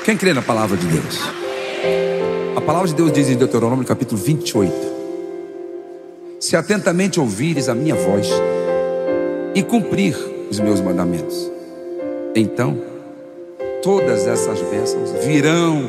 Quem crê na palavra de Deus? A palavra de Deus diz em Deuteronômio capítulo 28: se atentamente ouvires a minha voz e cumprir os meus mandamentos, então todas essas bênçãos virão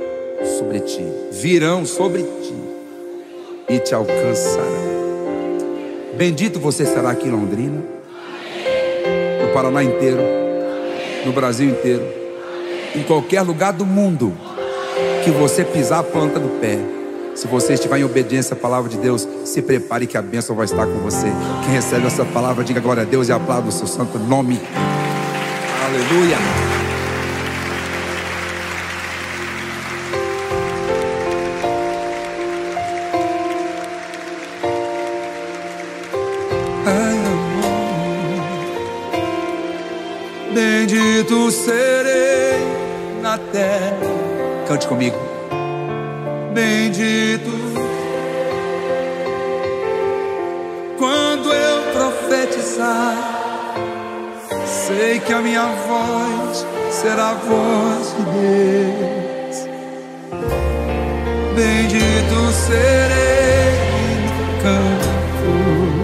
sobre ti e te alcançarão. Bendito você será aqui em Londrina, no Paraná inteiro, no Brasil inteiro, em qualquer lugar do mundo que você pisar a planta do pé. Se você estiver em obediência à palavra de Deus, se prepare que a bênção vai estar com você. Quem recebe essa palavra, diga glória a Deus e aplauda o seu santo nome. Aleluia. Bendito serei na terra. Cante comigo. Bendito quando eu profetizar, sei que a minha voz será a voz de Deus. Bendito serei no campo,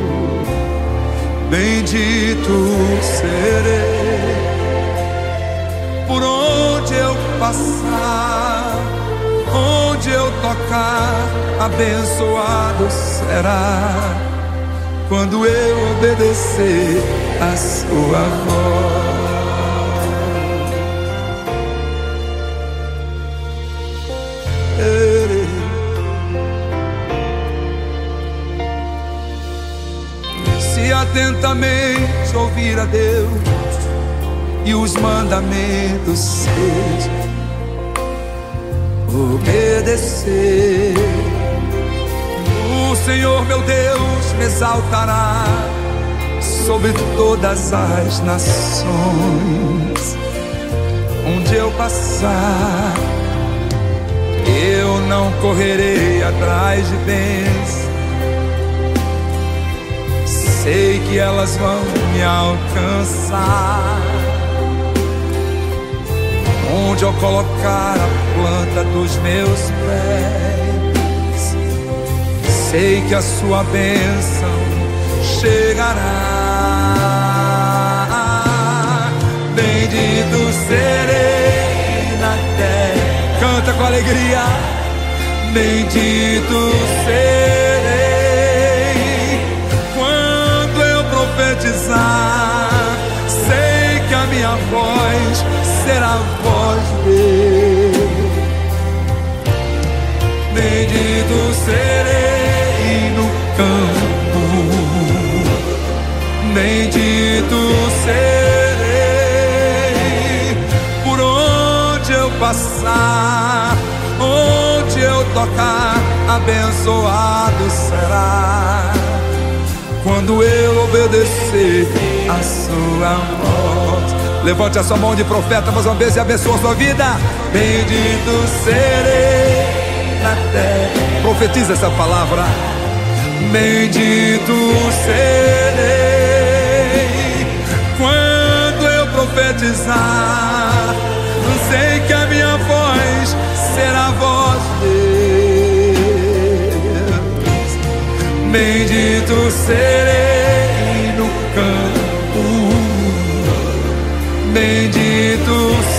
bendito serei por onde eu passar, onde eu tocar, abençoado será quando eu obedecer a sua voz. Se atentamente ouvir a Deus e os mandamentos seus, obedecer, o Senhor meu Deus me exaltará sobre todas as nações. Onde eu passar, eu não correrei atrás de bens, sei que elas vão me alcançar. Onde eu colocar a planta dos meus pés, sei que a sua bênção chegará. Bendito serei na terra. Canta com alegria. Bendito serei quando eu profetizar, sei que a minha voz será a voz de Deus. Bendito serei no campo, bendito serei por onde eu passar, onde eu tocar, abençoado será quando eu obedecer a sua voz. Levante a sua mão de profeta mais uma vez e abençoe a sua vida. Bendito serei na terra. Profetiza essa palavra. Bendito serei quando eu profetizar, sei que a minha voz será a voz de Deus. Bendito serei no campo, bendito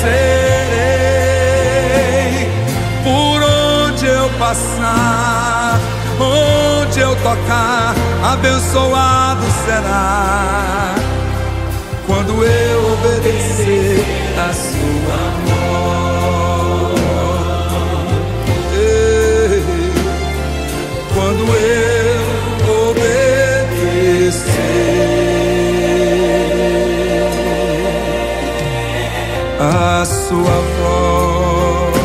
serei por onde eu passar, onde eu tocar, abençoado será quando eu obedecer a sua voz. Quando eu obedecer a sua voz.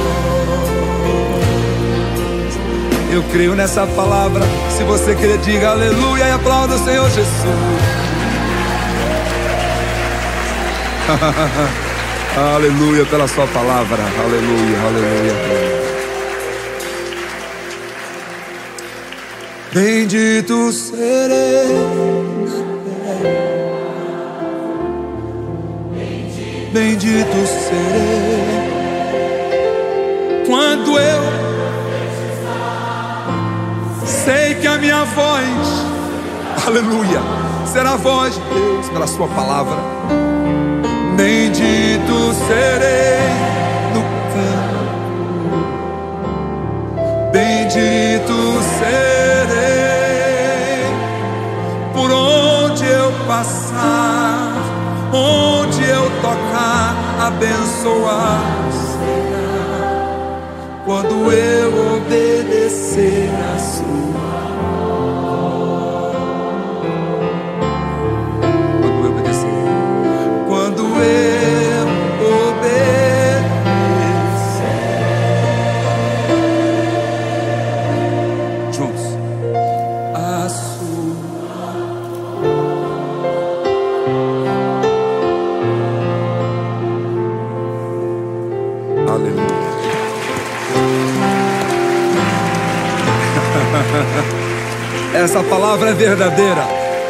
Eu creio nessa palavra. Se você crê, diga aleluia e aplauda o Senhor Jesus. Aleluia pela sua palavra. Aleluia, aleluia. Bendito serei na terra, bendito serei Quando eu sei que a minha voz, aleluia, será a voz de Deus pela sua palavra. Bendito serei no campo, bendito serei por onde eu passar, onde eu tocar, abençoar será. Quando eu obedecer a sua voz, quando eu obedecer, quando eu obedecer, juntos, a sua, aleluia. Essa palavra é verdadeira.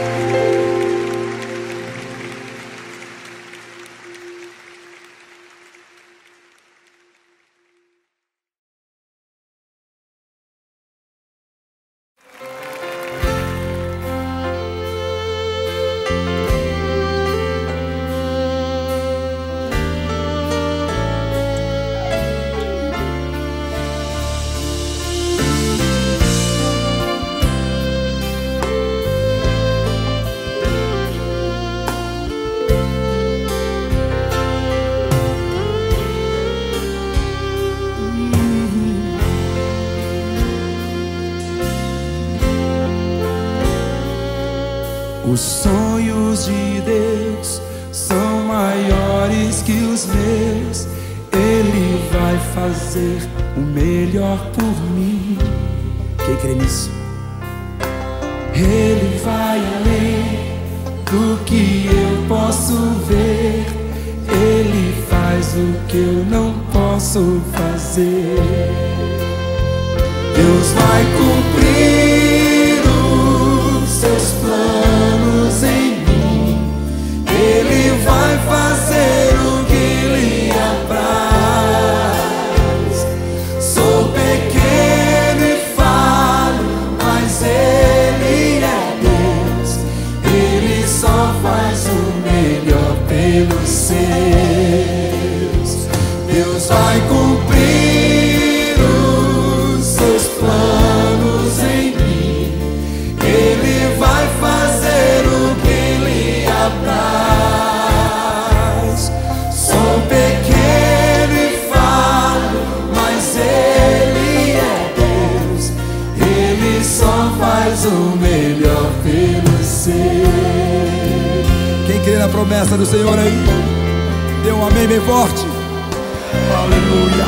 Os sonhos de Deus são maiores que os meus. Ele vai fazer o melhor por mim. Quem crê nisso? Ele vai além do que eu posso ver. Ele faz o que eu não posso fazer. Deus vai cumprir os seus planos em mim. Ele vai fazer o que lhe apraz. Sou pequeno e falho, mas Ele é Deus. Ele só faz o melhor pelos seus. Deus vai cumprir os seus planos em mim. Ele vai fazer o que lhe apraz. Sou pequeno e falho, mas Ele é Deus. Ele só faz o melhor pelos seus. Quem crê na promessa do Senhor aí, dê um amém bem forte. Aleluia.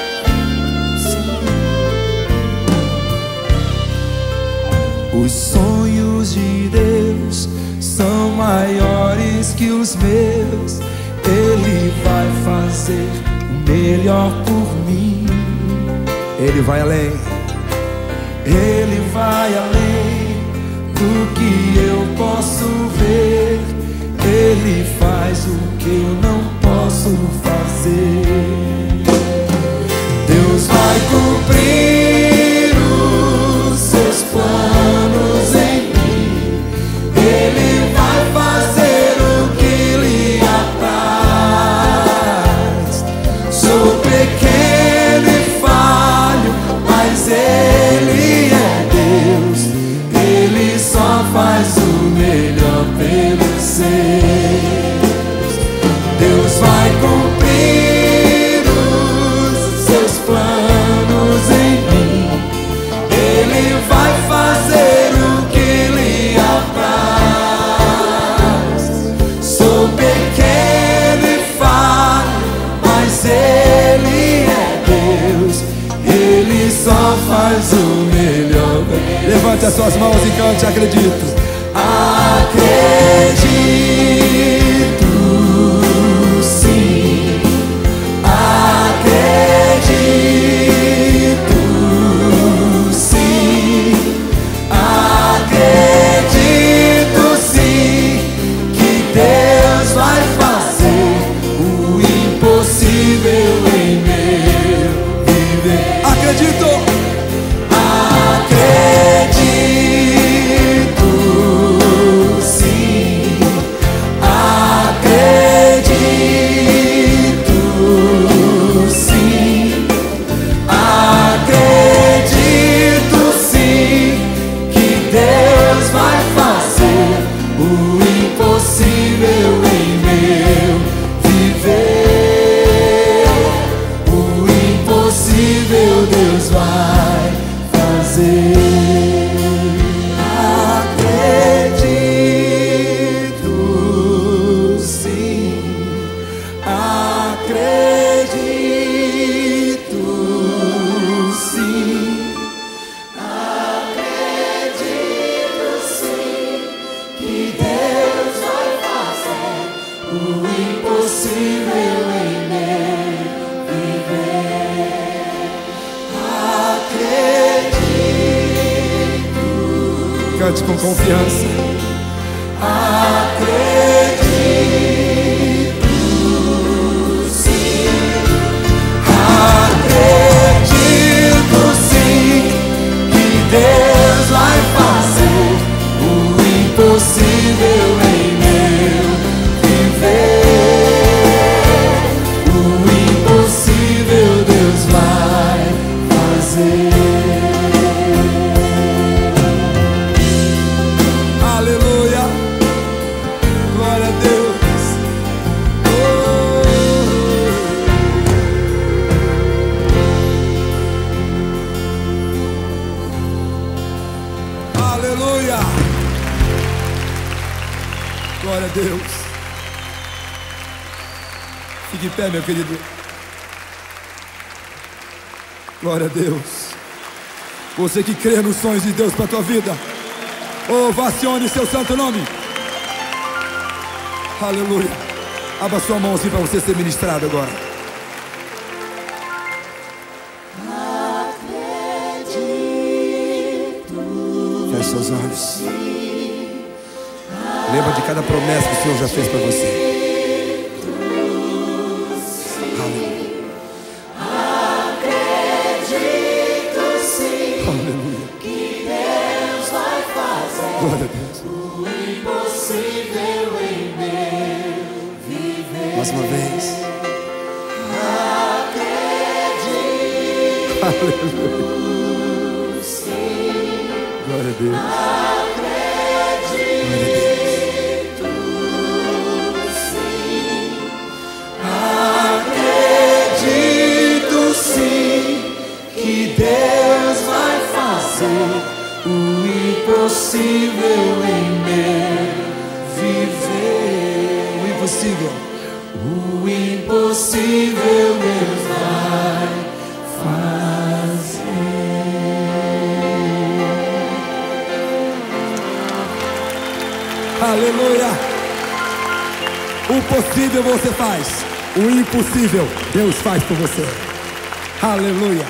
Os sonhos de Deus são maiores que os meus. Ele vai fazer o melhor por mim. Ele vai além. Ele vai além do que eu posso ver. Ele faz o que eu não posso fazer. Deus vai cumprir os seus planos em mim. Ele vai fazer o que lhe apraz. Sou pequeno e falho, mas Ele é Deus. Ele só faz o melhor pelos seus. Deus vai cumprir os seus planos em mim. Ele vai fazer o que lhe apraz. Sou pequeno e falho, mas Ele é Deus. Ele só faz o melhor. Levante as suas mãos e cante, acredito. Acredito, sim. Acredito, sim. Acredito, sim, que Deus vai fazer o impossível em meu viver. acredito. Acredito, sim. Acredito, sim. Acredito, sim, que Deus vai fazer o impossível em meu viver. O impossível Deus vai fazer. Acredito, sim. Acredito, sim. Acredito, sim, que Deus vai fazer o impossível em meu viver. Acredito. Cante com confiança. Acredito, sim. Acredito, sim, que Deus vai fazer o impossível em meu viver. O impossível Deus vai fazer. Aleluia. Glória a Deus. Oh. Aleluia. Glória a Deus. Fique em pé, meu querido. Glória a Deus. Você que crê nos sonhos de Deus para a tua vida, ovacione seu santo nome. Aleluia. Abra sua mão assim para você ser ministrado agora. Feche seus olhos. Lembra de cada promessa que o Senhor já fez para você. Acredito, sim, Aleluia. que Deus vai fazer Glória a Deus. o impossível em meu viver. Mais uma vez. Acredito, Aleluia. sim. Glória a Deus. Acredito, sim. Acredito, sim, que Deus vai fazer o impossível em meu viver. O impossível. O impossível Deus vai fazer. Aleluia. O possível você faz. O impossível Deus faz por você. Aleluia.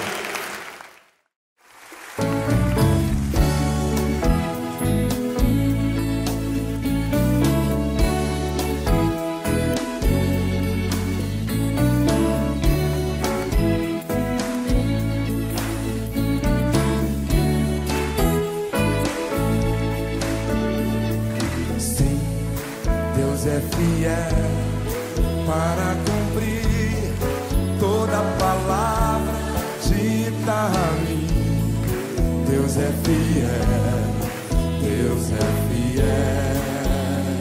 Sim, Deus é fiel para cumprir toda palavra dita a mim. Deus é fiel, Deus é fiel.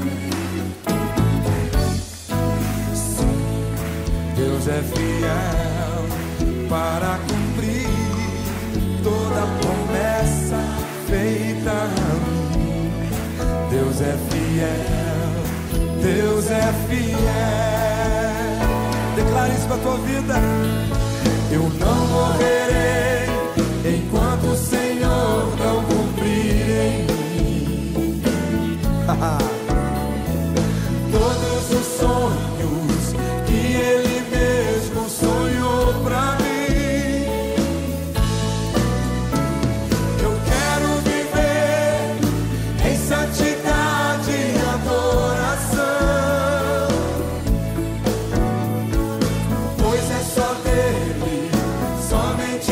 Sim, Deus é fiel para cumprir toda promessa feita a mim. Deus é fiel, Deus é fiel. Declare isso para a tua vida. Eu não morrerei enquanto o Senhor não cumprir em mim todos os sonhos que Ele mesmo sonhou pra mim. Eu quero viver em santidade e adoração, pois é só dele, somente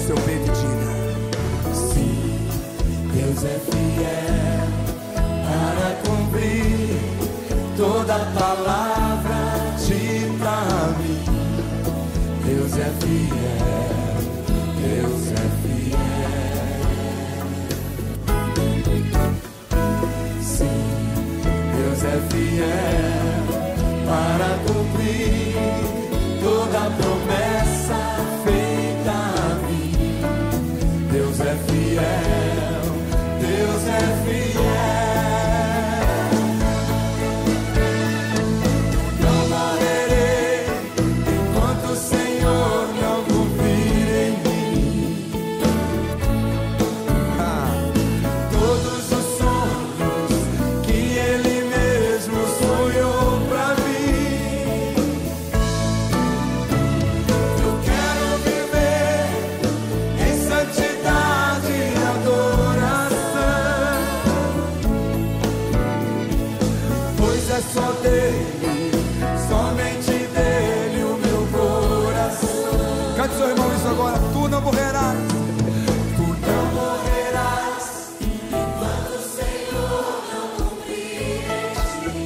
seu peito e diga: Sim, Deus é fiel para cumprir toda palavra dita a mim. Deus é fiel, Deus é fiel. Sim, Deus é fiel para cumprir toda promessa feita a mim. Deus é fiel, Deus é fiel. Não morrerei enquanto o Senhor não cumprir em mim todos os sonhos que Ele mesmo sonhou pra mim. Eu quero viver em santidade e adoração, pois é só dele, somente dele o meu coração. Cante seu irmão isso agora. Tu não morrerás. Tu não morrerás enquanto o Senhor não cumprir em ti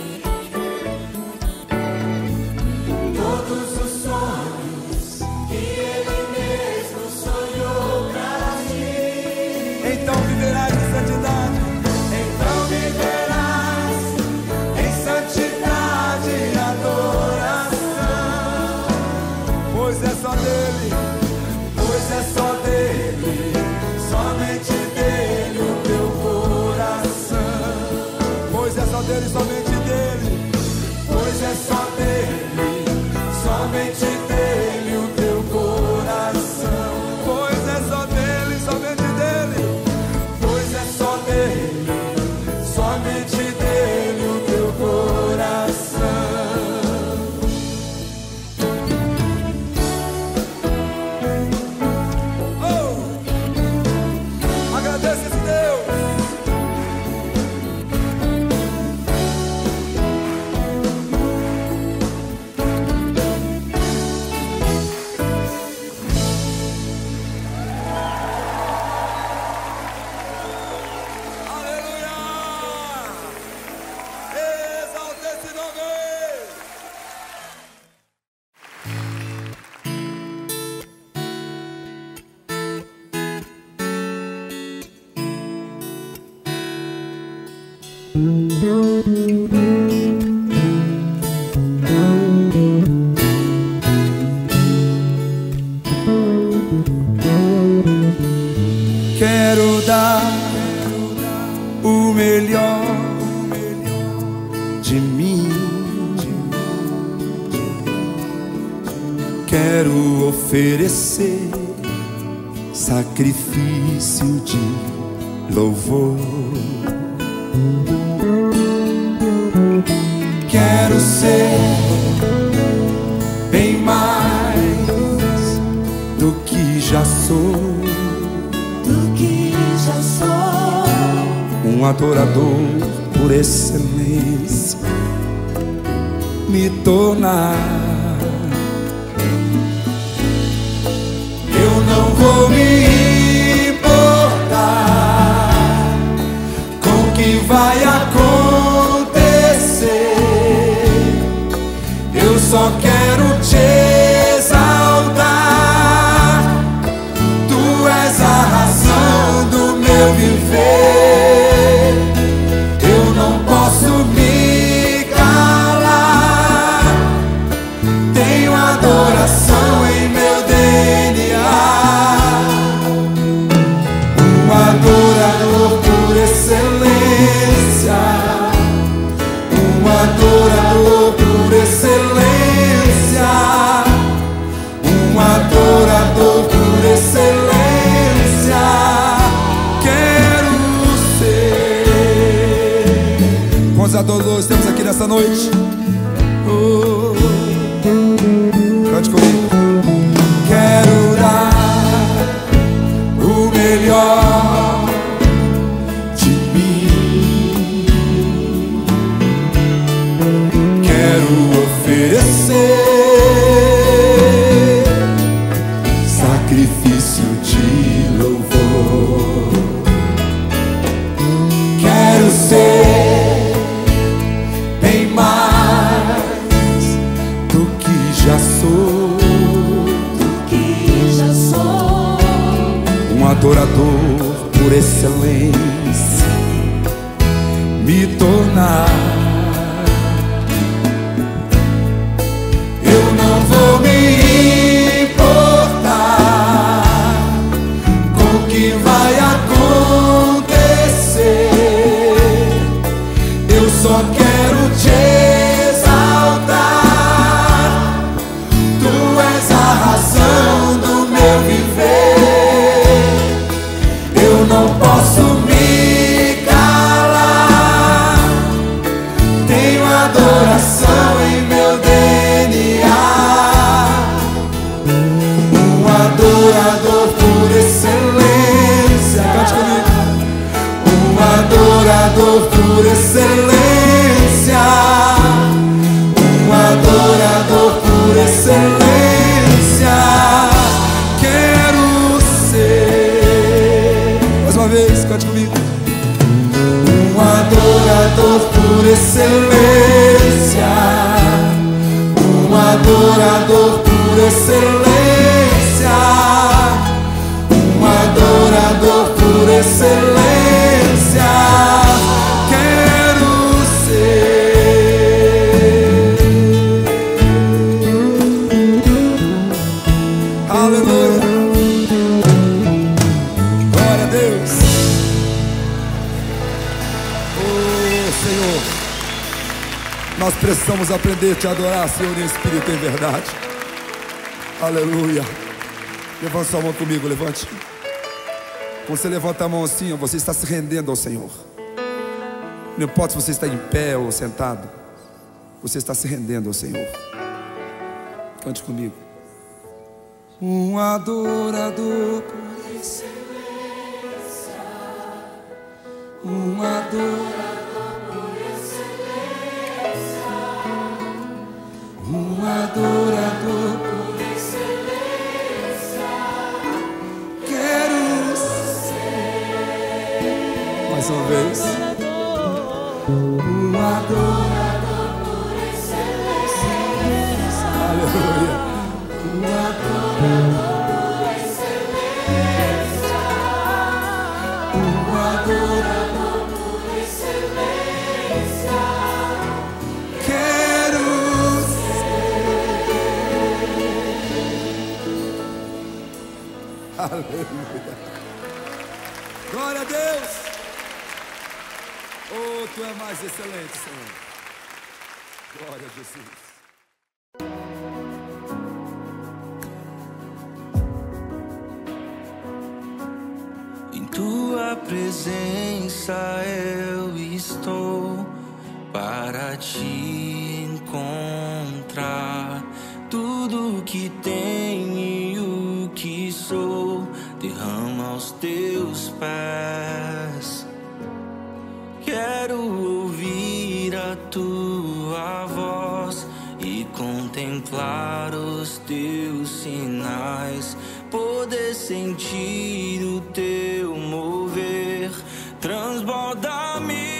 todos os sonhos que Ele mesmo sonhou pra ti. Então viverás em santidade. Então viverás em santidade e adoração, Pois é só dele. pois é só dele, somente dele o teu coração. Pois é só dele, somente dele. Pois é só dele, somente dele o teu coração. Pois é só dele, somente dele. Pois é só dele, somente dele o teu coração. Oh! Agradeça esse Deus. Aleluia! Exalta esse nome! Quero dar o melhor de mim. Quero oferecer sacrifício de louvor. Quero ser bem mais do que já sou. Um adorador por excelência me tornar. Eu não vou me importar com o que vai acontecer. Eu só quero te exaltar. Tu és a razão do meu viver. Eu não posso me calar. Tenho adoração em meu DNA. sacrifício de louvor. Quero ser bem mais do que já sou, um adorador por excelência, me tornar. Eu não vou me importar com o que vai acontecer. Eu só quero te exaltar. Tu és a razão do meu viver. Eu não posso me calar. Tenho adoração em meu DNA. Um adorador por excelência. Cante comigo. Um adorador por excelência. Um adorador por excelência. Quero ser. Mais uma vez, cante comigo. Um adorador por excelência. Um adorador por excelência. Um adorador por excelência. Quero ser. Aleluia. Glória a Deus. Oh Senhor, nós precisamos aprender a te adorar, Senhor, em espírito e em verdade. Aleluia. Levante sua mão comigo, levante. Quando você levanta a mão assim, você está se rendendo ao Senhor. Não importa se você está em pé ou sentado, você está se rendendo ao Senhor. Cante comigo. Um adorador por excelência. Um adorador por excelência. Um adorador por excelência. Quero ser. Mais uma vez. Um adorador por excelência. Aleluia. Um adorador por excelência. Um adorador por excelência. Quero ser. Aleluia. Glória a Deus. Oh, tu é mais excelente, Senhor. Glória a Jesus. Em tua presença eu estou para te encontrar. Tudo que tenho e o que sou derrama aos teus pés. Quero ouvir a tua voz e contemplar os teus sinais, poder sentir o teu mover, transborda-me.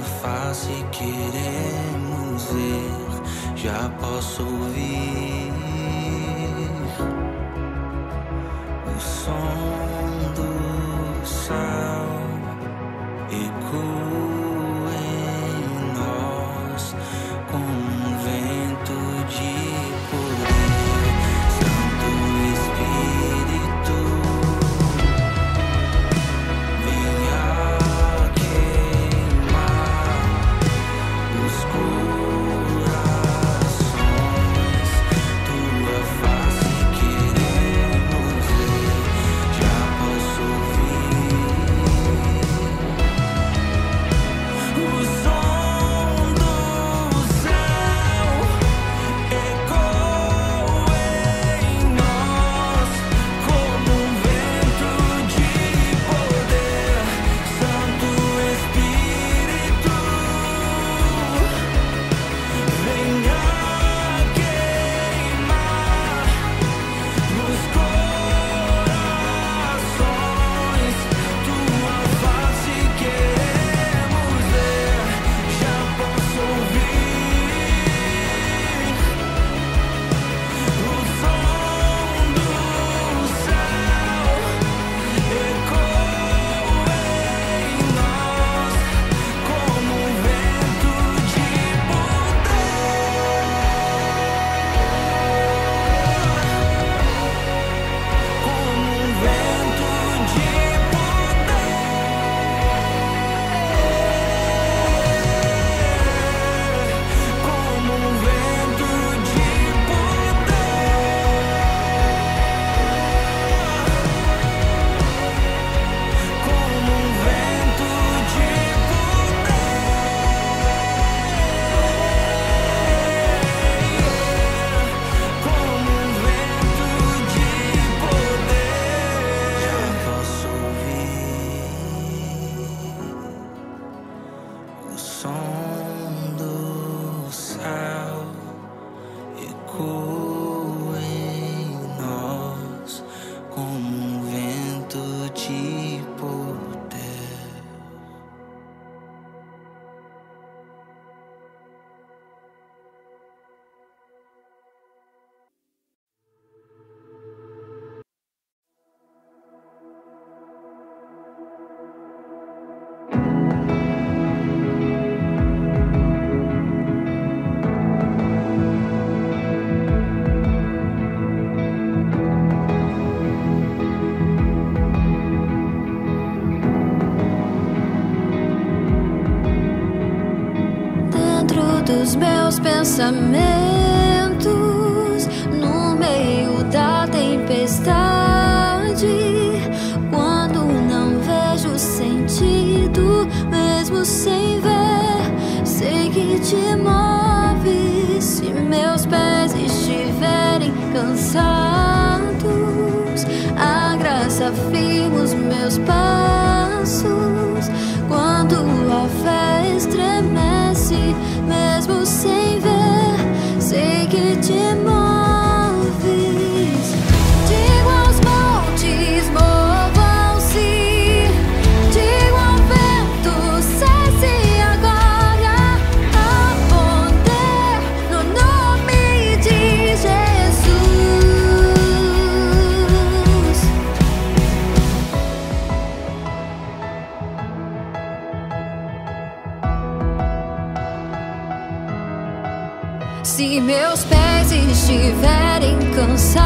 face queremos ver, já posso ouvir o som do céu ecoa em nós como um vento de poder. Santo Espírito, venha queimar os corações, tua face queremos ver, já posso ouvir o som do céu ecoa em nós como um vento de poder. Santo Espírito, venha queimar nos corações, tua face queremos ver, já posso ouvir o som do céu ecoa em nós como um vento de poder, como um vento de poder, como um vento de poder, como um vento de poder, como um vento de poder. Já posso ouvir o som do céu ecoa em nós como um vento de poder. Dentro dos meus pensamentos, no meio da tempestade, quando não vejo sentido, mesmo sem ver, sei que te moves. Se meus pés estiverem cansados, a graça firma os meus passos. Quando a fé estremece, mesmo sem ver, sei que te moves. Digo aos montes, movam-se. Digo ao vento, cesse agora. Há poder no nome de Jesus. Se meus pés estiverem cansados,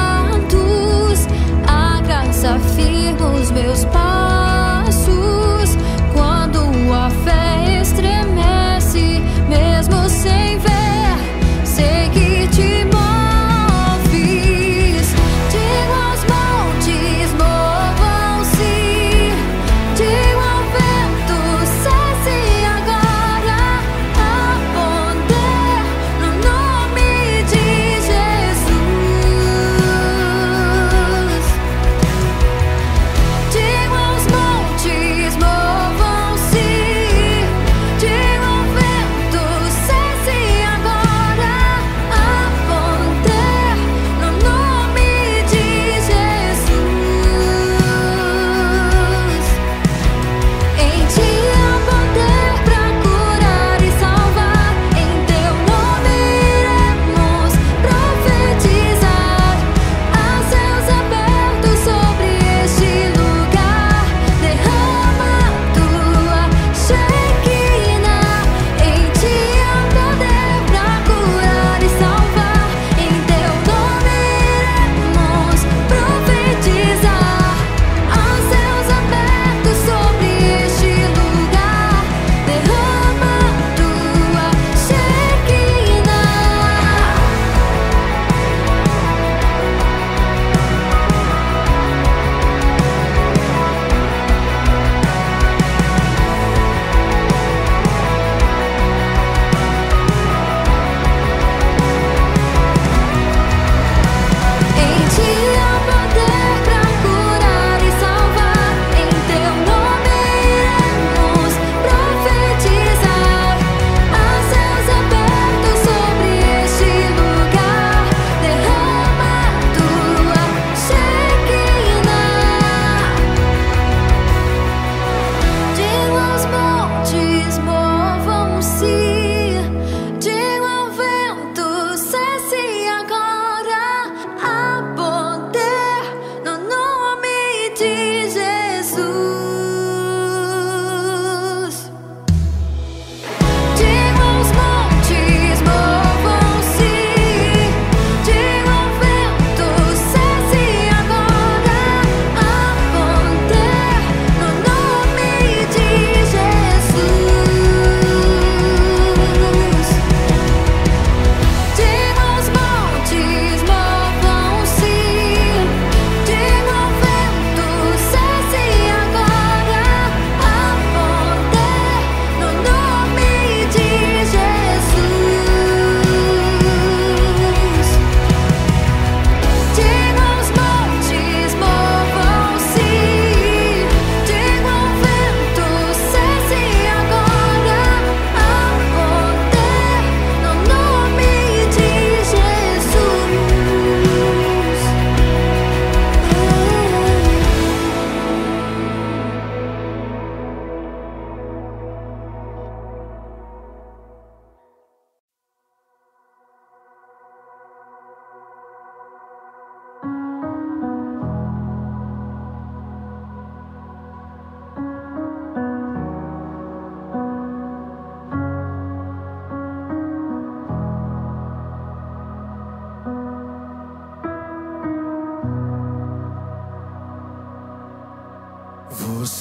a graça firma os meus passos. Quando a fé estremece, mesmo sem ver, sei que te moves. Digo aos montes, movam-se. Digo ao vento, cesse agora. Há poder no nome de Jesus. Digo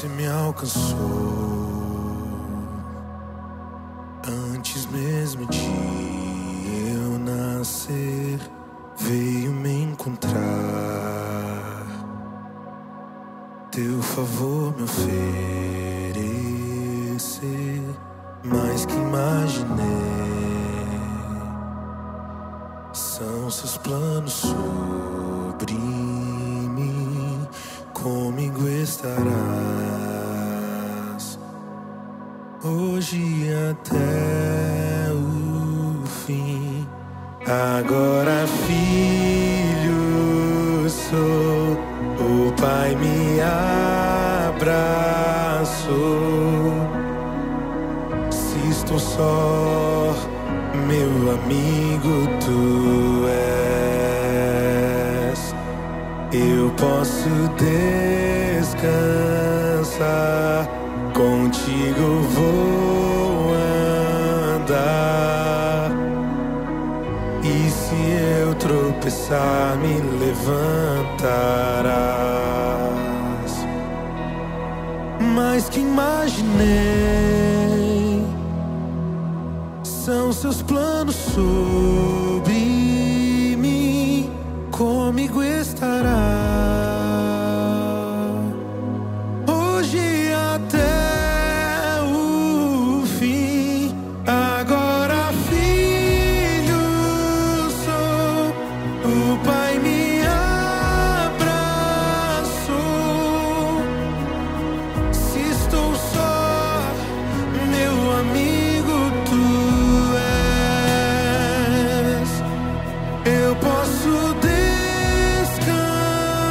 você me alcançou antes mesmo de eu nascer. Veio me encontrar, teu favor me oferecer, mais que imaginei. São seus planos sobre mim, comigo estarás, hoje e até o fim. Agora filho sou, o Pai me abraçou. Se estou só, meu amigo tu és. Eu posso descansar, contigo vou andar. E se eu tropeçar, me levantarás. Mais que imaginei, são seus planos sobre mim, comigo estará, hoje e até o fim. Agora filho sou, o Pai me abraçou. Se estou só, meu amigo tu és. Eu posso descansar,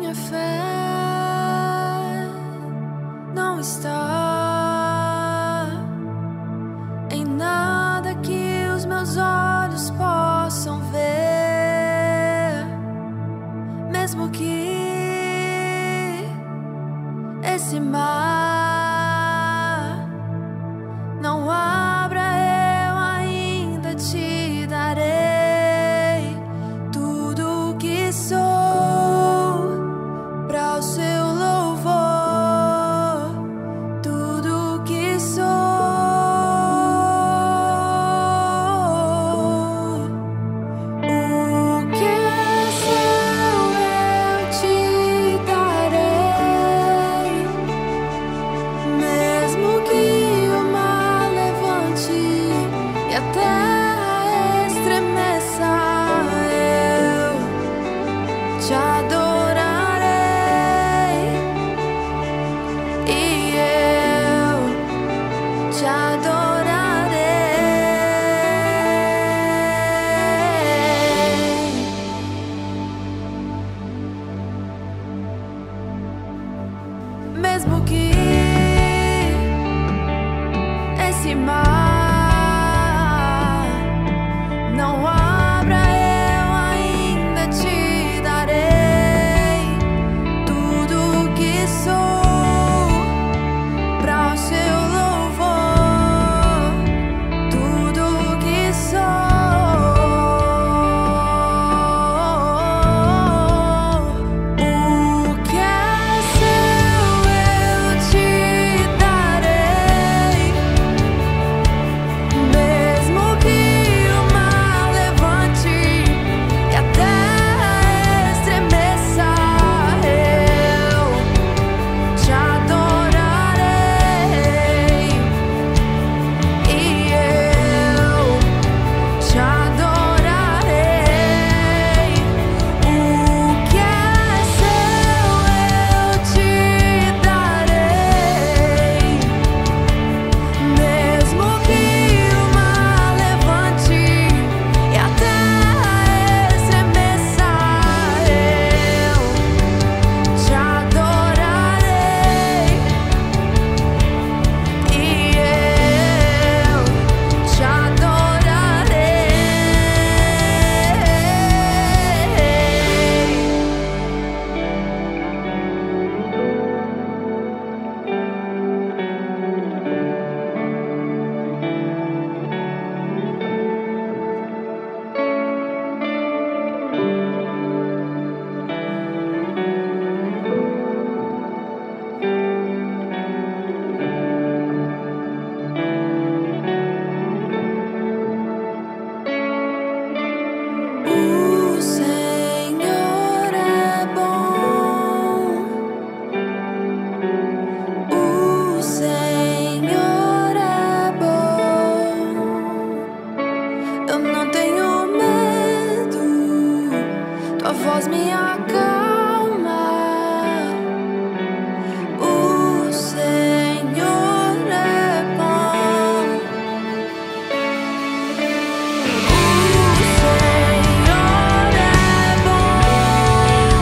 minha fé não está em nada que os meus olhos possam ver, mesmo que esse mar não abra, eu ainda te darei tudo que sou para o seu louvor, tudo que sou. O que é seu eu te darei, mesmo que o mar levante e a terra estremeça, eu te adorarei e eu te adorarei. Mesmo que esse mar não abra, eu ainda te darei tudo que sou para o seu louvor, tudo que sou. O que é seu eu te darei, mesmo que o mar levante e a terra estremeça, eu te adorarei e eu te adorarei. O que é seu eu te darei, mesmo que o mar levante e a terra estremeça, eu te adorarei e eu te adorarei. O Senhor é bom, o Senhor é bom. Eu não tenho medo, tua voz me acalma. O Senhor é bom, o Senhor é bom,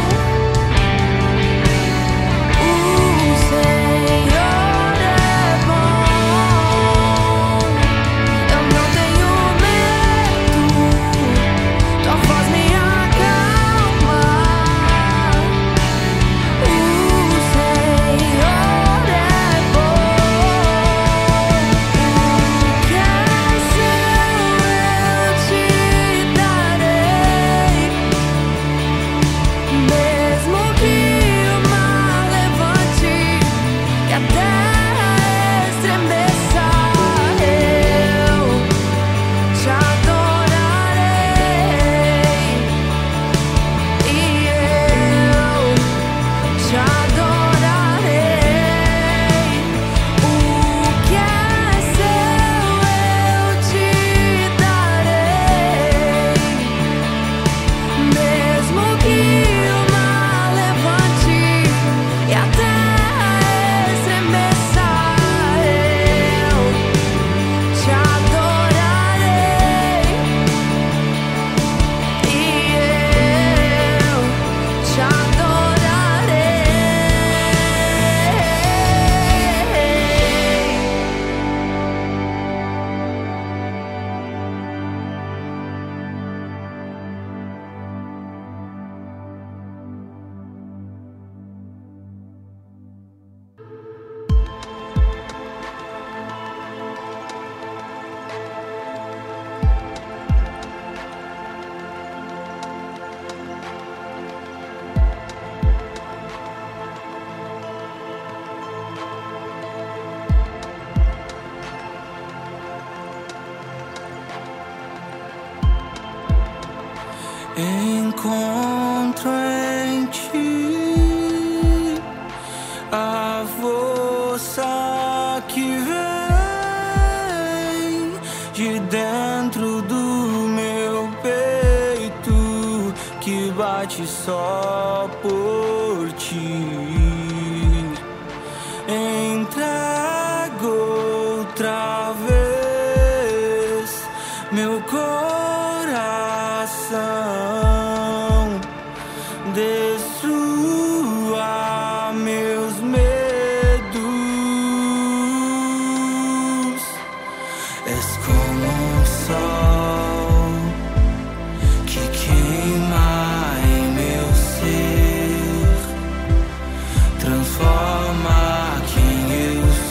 o Senhor é bom. Eu não tenho medo, tua voz me acalma. que bate só por ti. Entrego outra vez meu coração, destrua meus medos. És como um sol que queima em meu ser, transforma quem eu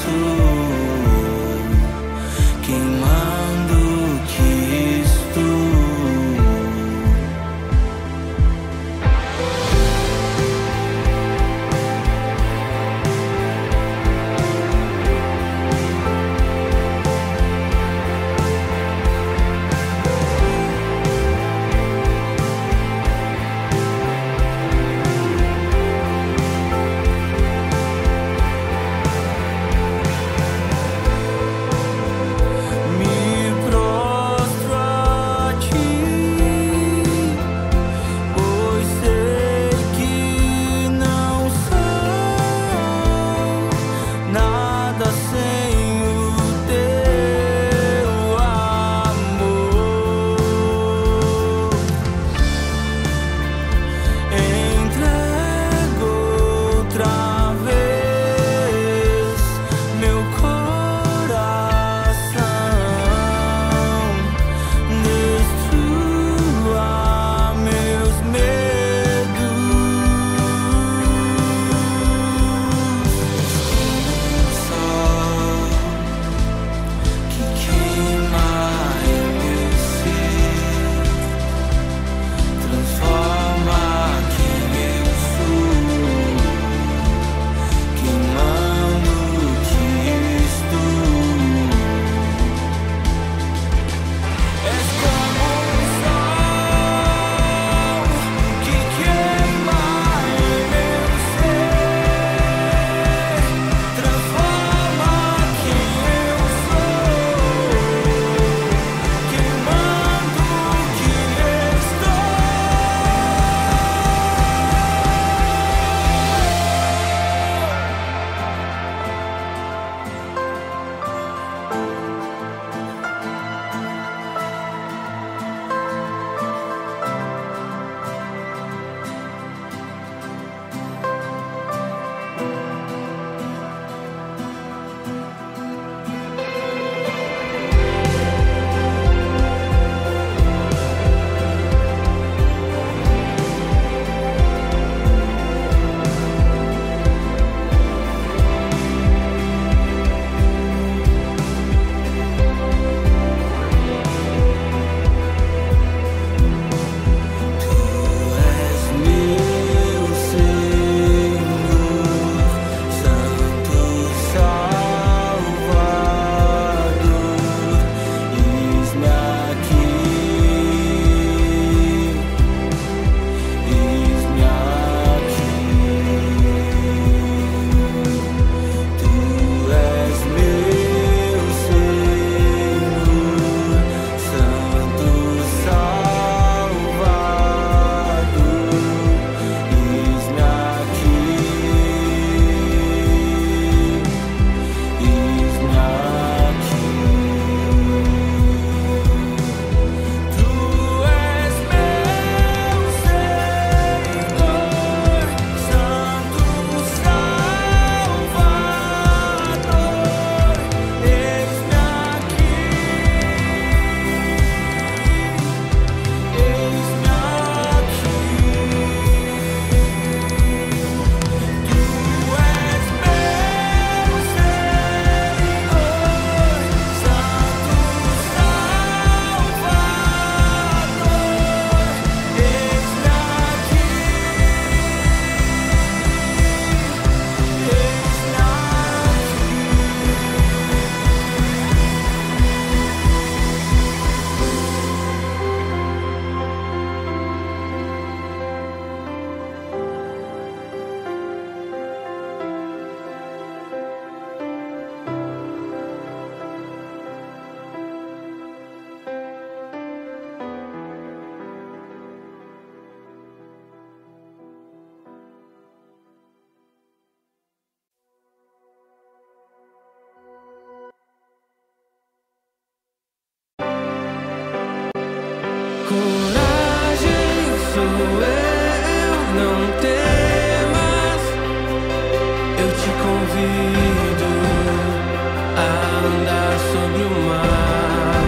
eu, não temas. Eu te convido a andar sobre o mar.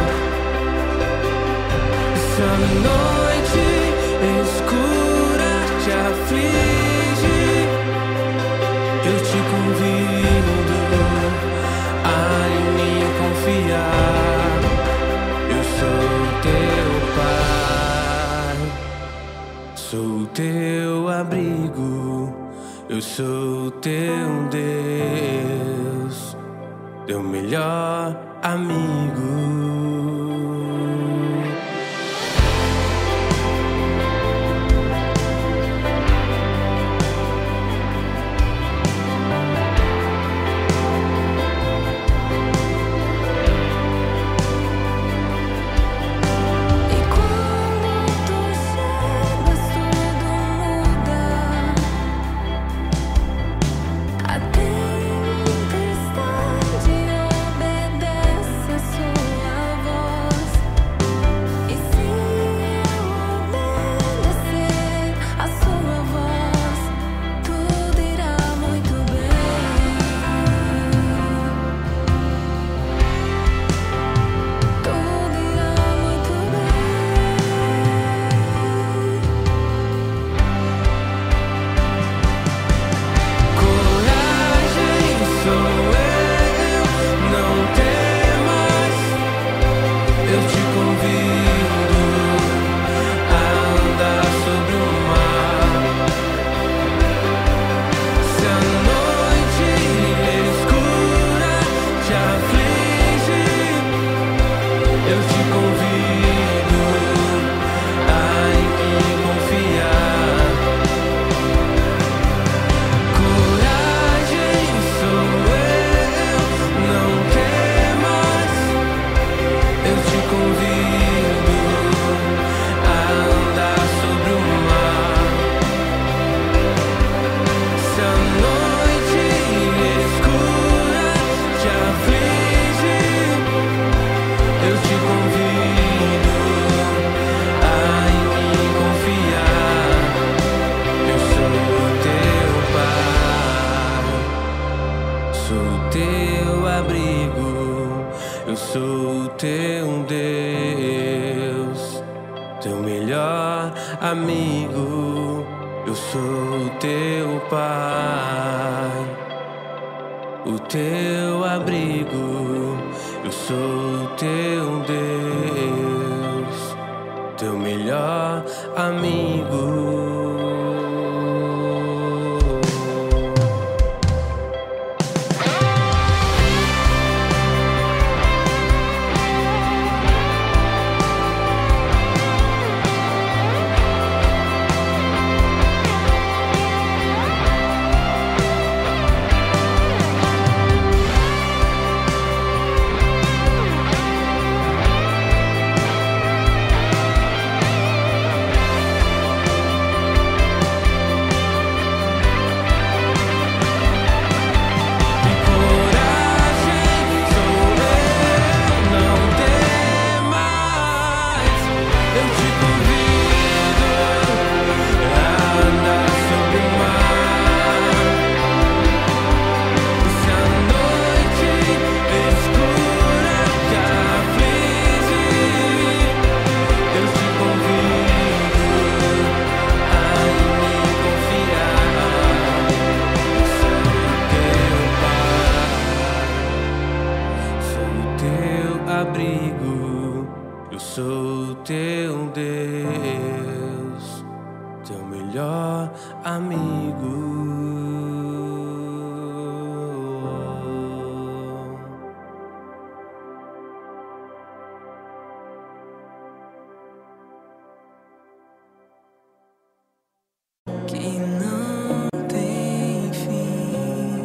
Se a noite escura te aflige, eu te convido a em mim confiar. Eu sou teu pai, sou teu abrigo, eu sou teu Deus, teu melhor amigo. Amigo, eu sou teu pai, o teu abrigo, eu sou teu Deus, teu melhor amigo. Abrigo, eu sou teu Deus, teu melhor amigo. Que não tem fim.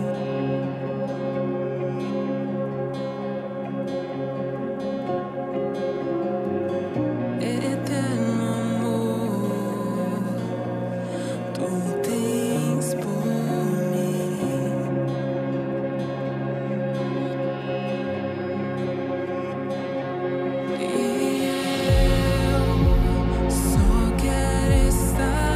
Eterno amor, tu tens por mim. E eu só quero estar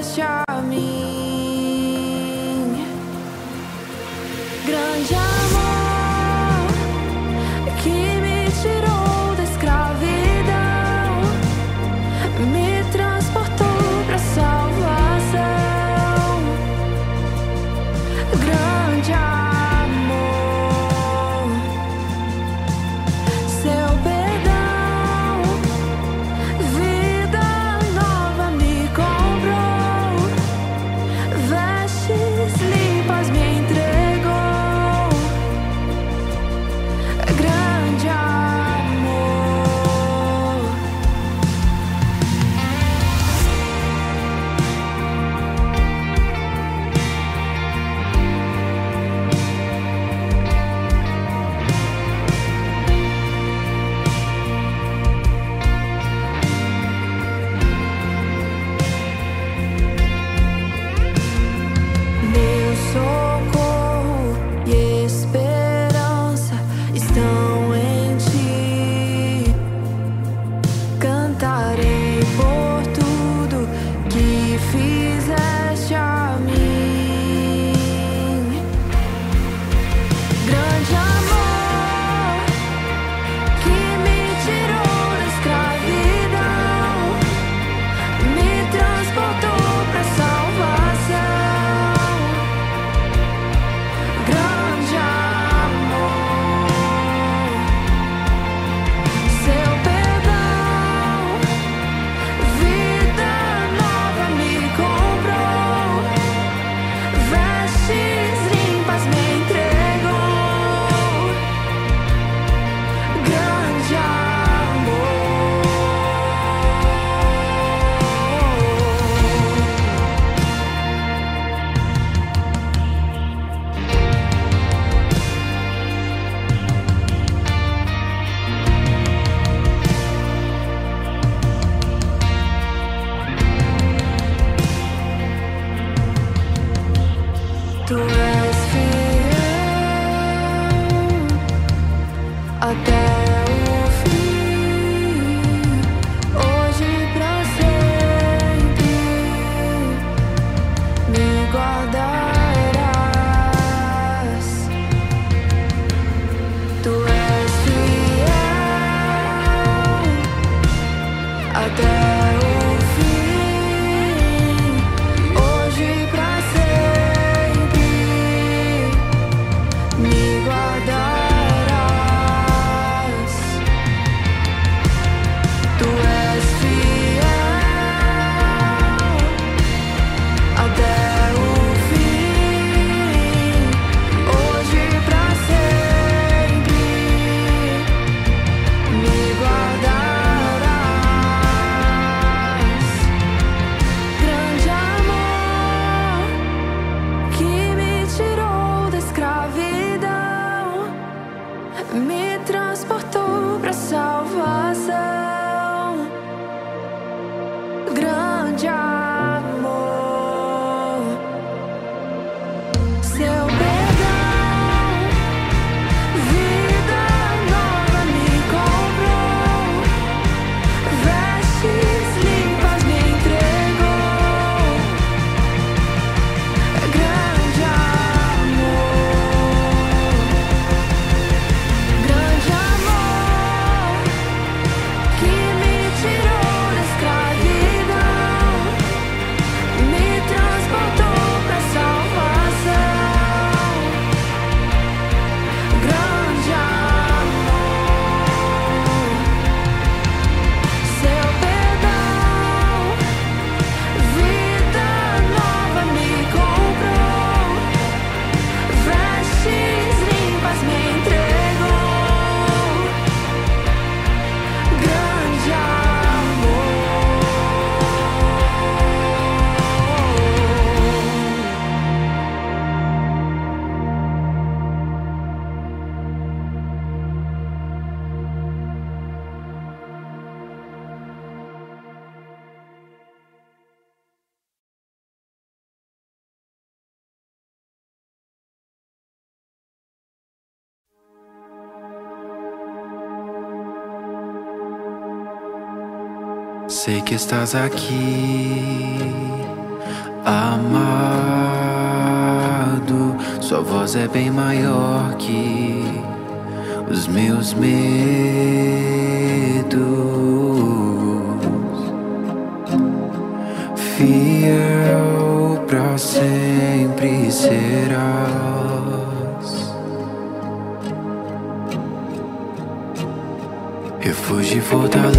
fizeste a mim. Grande amor que me tirou da escravidão, me transportou pra salvação. Grande amor, seu perdão, vida nova me comprou, vestes limpas me entregou. Grande amor, meu socorro e esperança estão em ti. Cantarei por tudo que fizeste a mim. Grande amor que me tirou da escravidão, me transportou pra salvação. Grande amor, seu perdão, vida nova me comprou, vestes limpas me entregou. Grande amor. Tu és fiel até o fim, hoje pra sempre me guardarás. Tu és fiel até o fim, hoje pra sempre me guardarás. Tu és fiel até o fim, hoje pra sempre me guardarás. Grande amor que me tirou da escravidão, me transportou pra salvação. Grande amor, seu perdão, vida nova me comprou, vestes limpas me entregou. Grande amor, grande amor que me tirou da escravidão, me transportou pra salvação. Grande amor, seu perdão, vida nova me comprou, vestes limpas me entregou. Grande amor. Sei que estás aqui, Amado, sua voz é bem maior que os meus medos. Fiel pra sempre serás. Refúgio e fortaleza,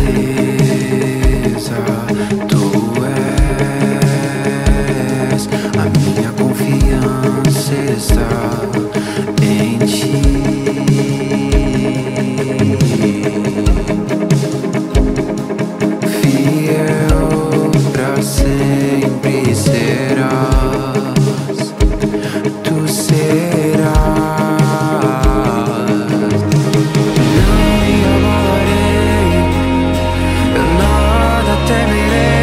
tu és. A minha confiança está em ti. Fiel pra sempre serás. Tu serás. Não me abalarei, eu nada temerei.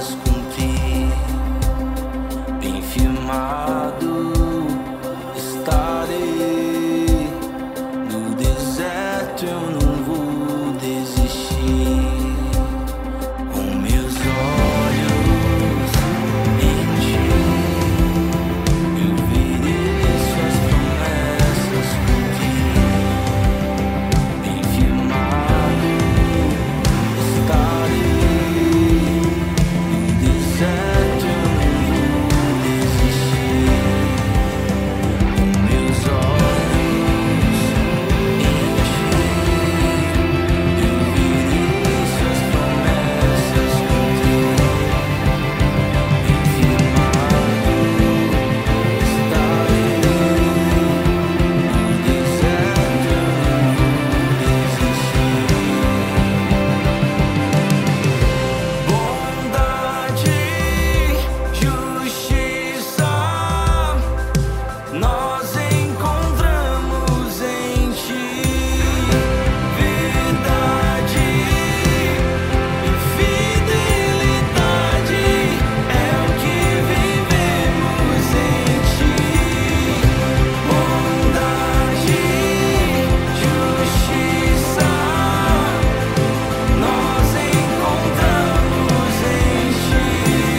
promessas cumprir. Bem firmado estarei. No deserto eu não vou desistir. Com meus olhos em ti, eu verei suas promessas cumprir. Bem firmado estarei. No deserto eu não vou desistir. Com meus olhos em ti, eu verei suas promessas cumprir. Bem firmado estarei. No deserto eu não vou desistir. Bondade, justiça, nós encontramos em ti. Verdade e fidelidade é o que vivemos em ti. Bondade, justiça, nós encontramos em ti.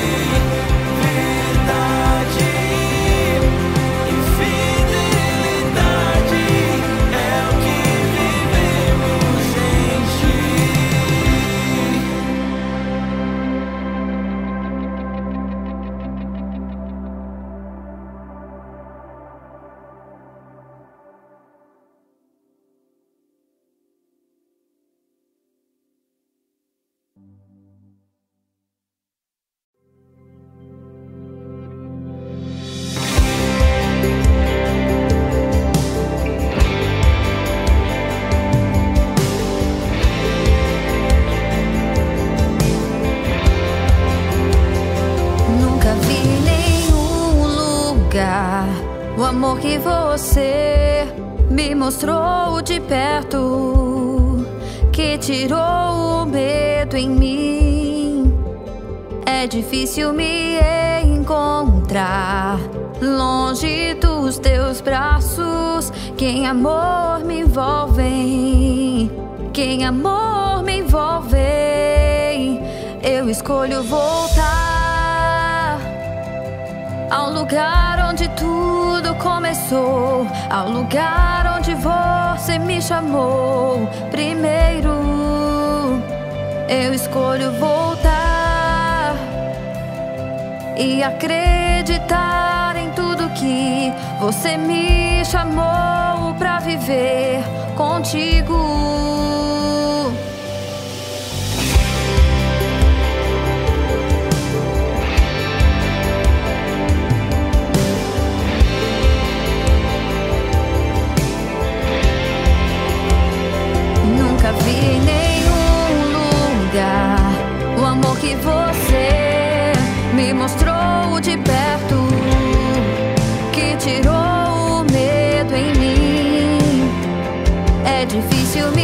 Verdade e fidelidade é o que vivemos em ti. Nunca vi em nenhum lugar o amor que você me mostrou de perto, que tirou o medo em mim. É difícil me encontrar longe dos teus braços. Quem amor me envolve, quem amor me envolve. Eu escolho voltar ao lugar onde tudo começou, ao lugar onde você me chamou primeiro. Eu escolho voltar e acreditar em tudo que você me chamou pra viver contigo. Nunca vi em nenhum lugar o amor que você me mostrou de perto, que tirou o medo em mim. É difícil